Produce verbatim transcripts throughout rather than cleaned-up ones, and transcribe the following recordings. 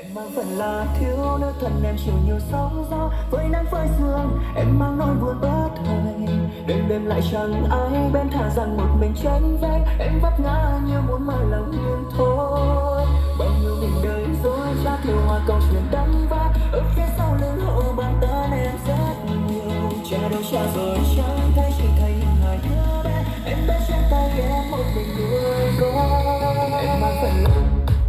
mang phần là thiếu nữ thân em chịu nhiều sóng gió với nắng với sương, em mang nỗi buồn bất thời. Đêm đêm lại chẳng ai bên, thà rằng một mình tranh vách, em vấp ngã như muốn mơ lòng nhưng thôi. Bao nhiêu mình đời dối trá theo hoa câu chuyện đắng vác, ở phía sau lưng hậu bàn tay em rất nhiều. Cha đâu cha rồi chẳng thấy, chỉ thấy những hài nhớ bé, em bé trên tay em một mình nuôi con. Em mang phần là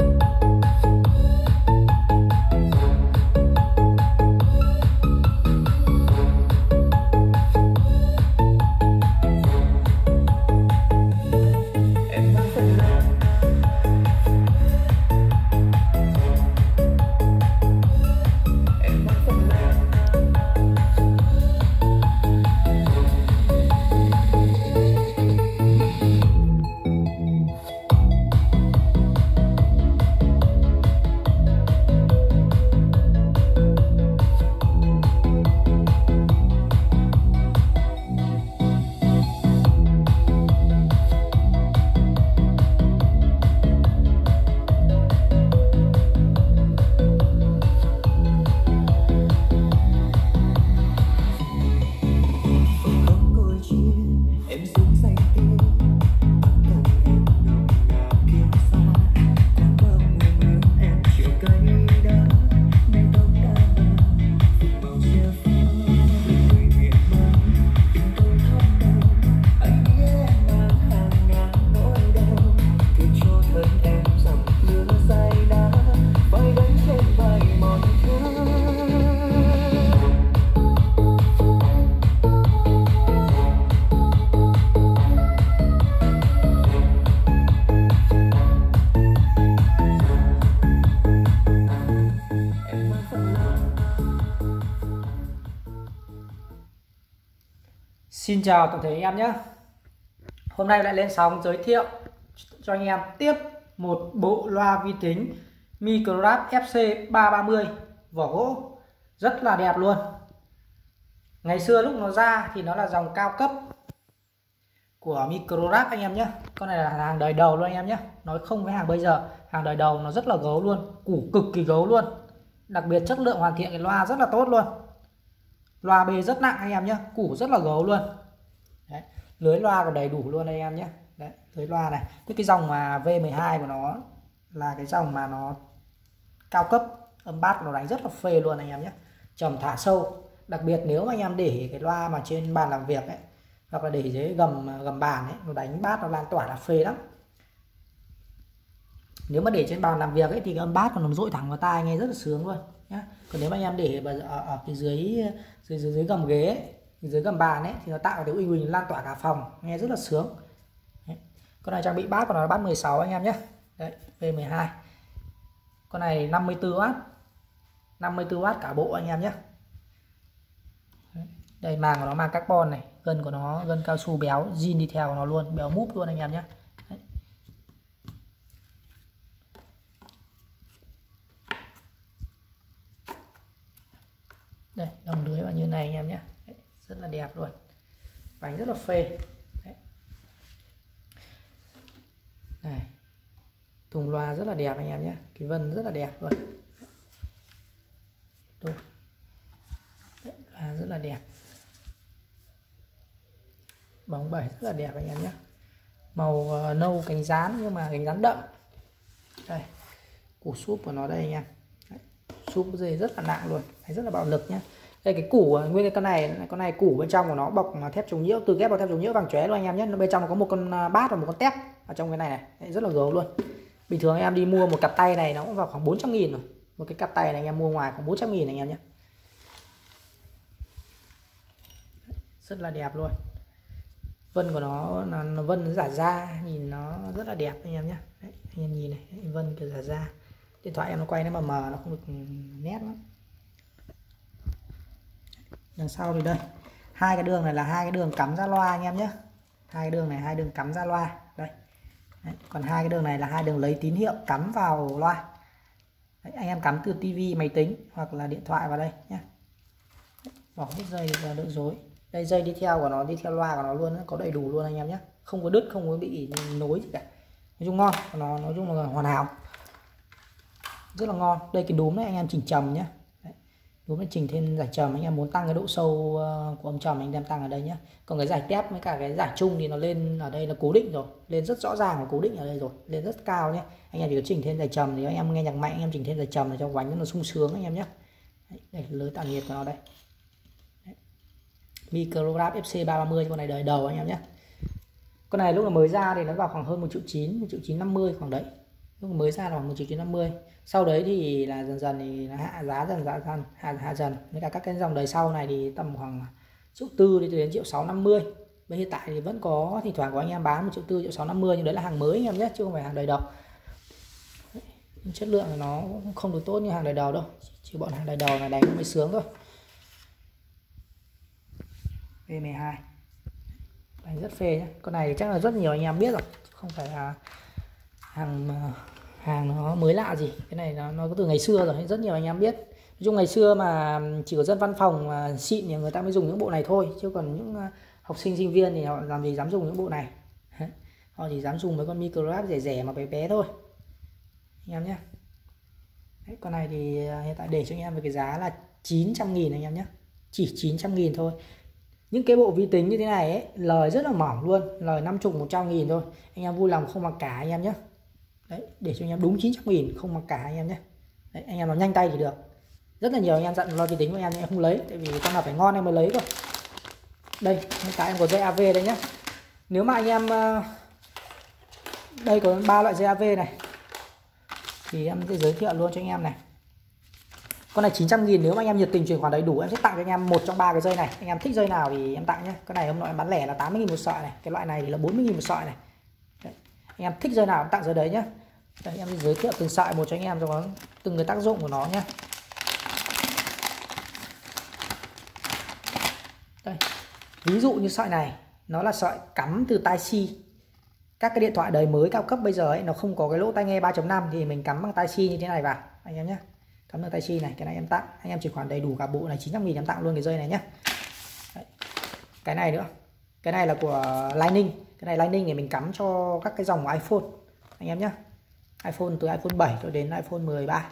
Xin chào toàn thể anh em nhé. Hôm nay lại lên sóng giới thiệu cho anh em tiếp một bộ loa vi tính Microrap F C ba ba mươi vỏ gỗ rất là đẹp luôn. Ngày xưa lúc nó ra thì nó là dòng cao cấp của Microrap anh em nhé. Con này là hàng đời đầu luôn anh em nhé. Nói không với hàng bây giờ, hàng đời đầu nó rất là gấu luôn, củ cực kỳ gấu luôn. Đặc biệt chất lượng hoàn thiện cái loa rất là tốt luôn. Loa bề rất nặng anh em nhé, củ rất là gấu luôn. Đấy, lưới loa còn đầy đủ luôn anh em nhé. Đấy, lưới loa này, cái cái dòng mà V mười hai của nó là cái dòng mà nó cao cấp, âm bass nó đánh rất là phê luôn anh em nhé. Trầm thả sâu, đặc biệt nếu mà anh em để cái loa mà trên bàn làm việc ấy, hoặc là để dưới gầm gầm bàn ấy, nó đánh bass nó lan tỏa là phê lắm. Nếu mà để trên bàn làm việc ấy thì cái âm bass nó dội thẳng vào tai nghe rất là sướng luôn nhá. Còn nếu mà anh em để ở, ở, ở cái dưới dưới dưới, dưới gầm ghế ấy, dưới gầm bàn ấy thì nó tạo cái uy uỳnh lan tỏa cả phòng, nghe rất là sướng. Đấy. Con này trang bị bass của nó là bass mười sáu anh em nhé. Đấy, V mười hai. Con này năm mươi tư oát. năm mươi tư oát cả bộ anh em nhé. Đấy. Đây, màng của nó màng carbon này, gân của nó gân cao su béo, zin đi theo của nó luôn, béo múp luôn anh em nhé. Đấy. Đây, đồng lưới vào như này anh em nhé. Đấy, rất là đẹp luôn, bánh rất là phê. Đấy. Này, thùng loa rất là đẹp anh em nhé, cái vân rất là đẹp luôn. Đấy, loa rất là đẹp, bóng bẩy rất là đẹp anh em nhé, màu uh, nâu cánh rán nhưng mà cánh rán đậm. Đây, củ súp của nó đây anh em. Súp dây rất là nặng luôn, rất là bạo lực nhé. Đây, cái củ nguyên cái con này con này củ bên trong của nó bọc thép chống nhiễu, từ ghép vào thép chống nhiễu vàng chóe luôn anh em nhé. Nó bên trong nó có một con bát và một con tép ở trong cái này này. Đấy, rất là gấu luôn. Bình thường anh em đi mua một cặp tay này nó cũng vào khoảng bốn trăm nghìn rồi. Một cái cặp tay này anh em mua ngoài khoảng bốn trăm nghìn anh em nhé. Rất là đẹp luôn. Vân của nó là nó vân giả da, nhìn nó rất là đẹp anh em nhé. Đấy, anh em nhìn này, vân kiểu giả da. Điện thoại em nó quay nó mờ mờ, nó không được nét lắm. Đằng sau thì đây, hai cái đường này là hai cái đường cắm ra loa anh em nhé. Hai cái đường này hai đường cắm ra loa đây. Đấy, còn hai cái đường này là hai đường lấy tín hiệu cắm vào loa. Đấy, anh em cắm từ tivi, máy tính hoặc là điện thoại vào đây nhé. Bỏ hết dây và đỡ rối. Đây, dây đi theo của nó, đi theo loa của nó luôn, có đầy đủ luôn anh em nhé, không có đứt, không có bị nối gì cả. Nói chung ngon, nó nói chung là hoàn hảo. rất là ngon. Đây cái đúm này anh em chỉnh trầm nhé, đúm này chỉnh thêm giải trầm. Anh em muốn tăng cái độ sâu của âm trầm anh em tăng ở đây nhé. Còn cái giải tép với cả cái giải trung thì nó lên ở đây là cố định rồi, lên rất rõ ràng và cố định ở đây rồi, lên rất cao nhé. Anh em chỉ có chỉnh thêm giải trầm thì anh em nghe nhạc mạnh anh em chỉnh thêm giải trầm để cho bánh nó sung sướng anh em nhé. Đấy, đây lưới tạo nhiệt của nó đây. Micrograph ép xê ba ba mươi, con này đời đầu anh em nhé. Con này lúc là mới ra thì nó vào khoảng hơn một triệu chín, một triệu chín năm mươi khoảng đấy. Lúc mới ra là khoảng một triệu chín năm mươi. Sau đấy thì là dần dần thì là hạ giá dần dần dần hạ, hạ dần. Với cả các cái dòng đời sau này thì tầm khoảng triệu tư đến triệu sáu năm mươi. Bây hiện tại thì vẫn có thỉnh thoảng có anh em bán một triệu tư, triệu sáu năm mươi, nhưng đấy là hàng mới anh em nhé, chứ không phải hàng đời đầu. Đấy, chất lượng của nó cũng không được tốt như hàng đời đầu đâu, chỉ bọn hàng đời đầu này đánh mới sướng thôi. V mười hai đánh rất phê nhé. Con này chắc là rất nhiều anh em biết rồi, không phải là hàng hàng nó mới lạ gì. Cái này nó, nó có từ ngày xưa rồi, rất nhiều anh em biết. Nói chung ngày xưa mà chỉ có dân văn phòng mà xịn thì người ta mới dùng những bộ này thôi, chứ còn những học sinh sinh viên thì họ làm gì dám dùng những bộ này. Họ chỉ dám dùng mấy con micrograph rẻ rẻ mà bé bé thôi anh em nhé. Đấy, con này thì hiện tại để cho anh em với cái giá là chín trăm nghìn anh em nhé, chỉ chín trăm nghìn thôi. Những cái bộ vi tính như thế này ấy, lời rất là mỏng luôn, lời năm mươi, một trăm nghìn thôi. Anh em vui lòng không mặc cả anh em nhé. Đấy, để cho anh em đúng chín trăm nghìn, không mặc cả anh em nhé. Đấy, anh em nó nhanh tay thì được. Rất là nhiều anh em dặn lo vi tính của anh em nhưng em không lấy, tại vì con nào phải ngon em mới lấy cơ. Đây, hiện tại em có dây a vê đây nhé. Nếu mà anh em đây có ba loại dây a vê này thì em sẽ giới thiệu luôn cho anh em này. Con này chín trăm nghìn, nếu mà anh em nhiệt tình chuyển khoản đầy đủ em sẽ tặng cho anh em một trong ba cái dây này. Anh em thích dây nào thì em tặng nhé. Cái này ông nội em bán lẻ là tám mươi nghìn một sợi này, cái loại này thì là bốn mươi nghìn một sợi này. Đấy. Anh em thích dây nào em tặng dây đấy nhé. Đây, em giới thiệu từng sợi một cho anh em cho có từng cái tác dụng của nó nhé. Đây. Ví dụ như sợi này nó là sợi cắm từ tai C. Các cái điện thoại đời mới cao cấp bây giờ ấy nó không có cái lỗ tai nghe ba chấm năm thì mình cắm bằng tai C như thế này vào anh em nhé. Cắm được tai C này, cái này em tặng anh em chuyển khoản đầy đủ cả bộ này chín trăm nghìn em tặng luôn cái dây này nhé. Đấy. Cái này nữa, cái này là của Lightning, cái này Lightning để mình cắm cho các cái dòng của iPhone anh em nhé. iPhone từ iPhone bảy cho đến iPhone mười ba.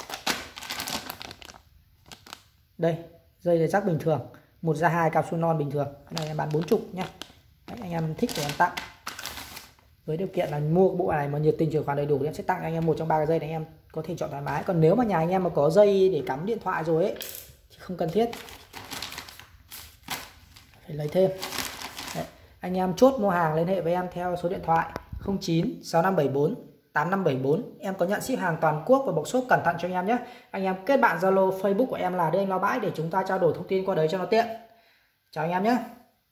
Đây, dây là rắc bình thường, một ra hai cao su non bình thường, cái này em bán bốn mươi nhé. Đấy, anh em thích thì em tặng. Với điều kiện là mua bộ này mà nhiệt tình chuyển khoản đầy đủ thì em sẽ tặng anh em một trong ba cái dây này, anh em có thể chọn thoải mái. Còn nếu mà nhà anh em mà có dây để cắm điện thoại rồi ấy thì không cần thiết phải lấy thêm. Đấy. Anh em chốt mua hàng liên hệ với em theo số điện thoại không chín sáu năm bảy bốn tám năm bảy bốn. Em có nhận ship hàng toàn quốc và bọc shop cẩn thận cho anh em nhé. Anh em kết bạn Zalo, Facebook của em là Đê Anh Lo Bãi để chúng ta trao đổi thông tin qua đấy cho nó tiện. Chào anh em nhé.